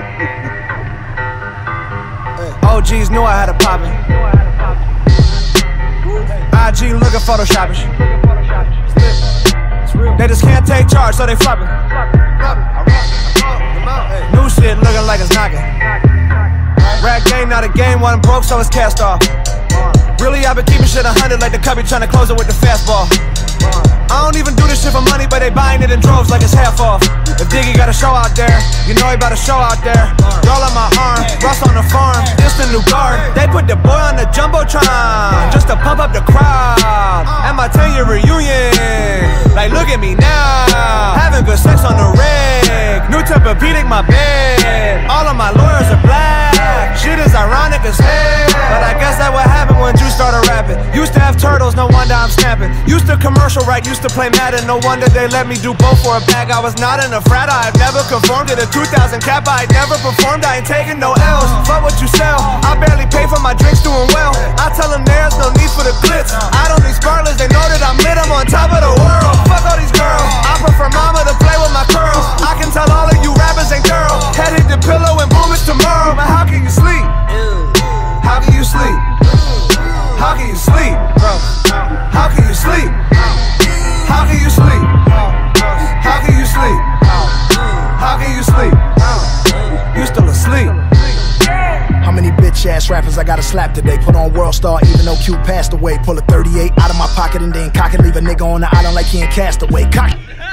OGs knew I had a poppin'. IG looking photoshopish. They just can't take charge, so they flopping. New shit looking like it's knocking. Rap game, not a game, one broke, so it's cast off. Really, I've been keeping shit 100 like the cubby trying to close it with the fastball. I don't even do this shit for money, but they buying it in droves like it's half off. If Diggy got a show out there, you know he about a show out there. Roll on my arm, Russ on the farm, it's the new guard. They put the boy on the Jumbotron just to pump up the crowd. At my 10-year reunion, like look at me now, having good sex on the rig. New Tempur-Pedic, my bed. All of my lawyers are black. Shit is ironic as hell, but I guess that what happened when you started rapping. Used to have turtles, no wonder I'm snapping. Used to commercial right, used to play Madden. No wonder they let me do both for a bag. I was not in a frat, I've never conformed to the 2000 cap. I never performed, I ain't taking no L's. Fuck what you sell, I barely pay for my drinks, doing well. I tell them there's no need for the glitz. I don't need sparklers, they know that I'm lit, I'm on top of the world. Fuck all these girls, I prefer mama to play with my curls. I can tell all of you rappers ain't thorough. Head hit the pillow and boom, it's tomorrow. Man, how can you sleep? How can you sleep? How can you sleep, bro? How can you sleep? How can you sleep? How can you sleep? How can you sleep? You still asleep. How many bitch ass rappers I gotta slap today? Put on World Star even though Q passed away. Pull a 38 out of my pocket and then cock it. Leave a nigga on the island like he in Castaway. Cock.